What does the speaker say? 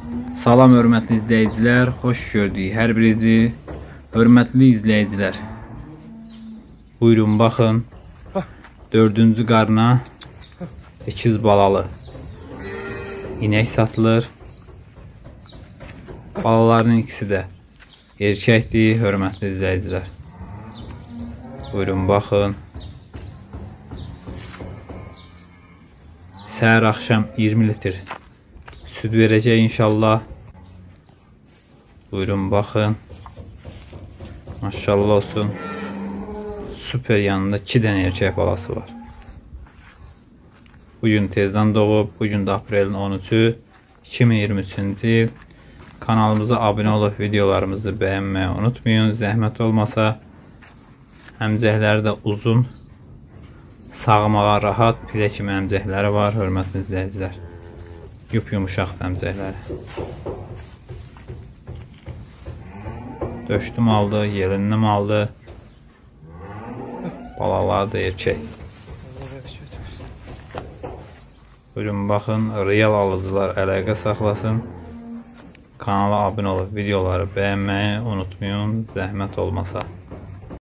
Salam hörmətli izləyicilər, xoş gördük hər birinizi. Hörmətli izləyicilər, buyurun baxın, 4-cü qarna ikiz balalı inək satılır. Balaların ikisi də erkəkdir, hörmətli izləyicilər. Buyurun baxın. Səhər axşam 20 litr süd verəcək inşallah. Buyurun baxın. Maşallah olsun. Süper, yanında 2 dənə erkək balası var. Bugün tezdən doğub. Bugün də aprelin 13-ü 2023-cü il. Kanalımıza abunə olub videolarımızı bəyənməyi unutmayın. Zəhmət olmasa əmcəkləri də uzun, sağmağa rahat pilə kimi əmcəkləri var, hörmətli izləyicilər. Yumuşaq əmcəkləri. Döşlü maldı, yelinli maldı. Balalar da erkək. Buyurun baxın, real alıcılar əlaqə saxlasın. Kanala abunə olub videoları bəyənməyi unutmayın, zəhmət olmasa.